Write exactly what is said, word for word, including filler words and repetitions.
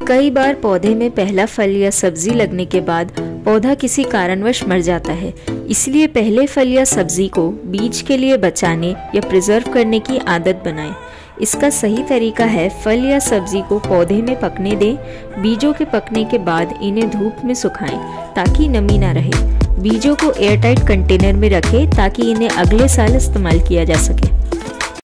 कई बार पौधे में पहला फल या सब्जी लगने के बाद पौधा किसी कारणवश मर जाता है। इसलिए पहले फल या सब्जी को बीज के लिए बचाने या प्रिजर्व करने की आदत बनाएं। इसका सही तरीका है फल या सब्जी को पौधे में पकने दें। बीजों के पकने के बाद इन्हें धूप में सुखाएं ताकि नमी ना रहे। बीजों को एयरटाइट कंटेनर में रखें ताकि इन्हें अगले साल इस्तेमाल किया जा सके।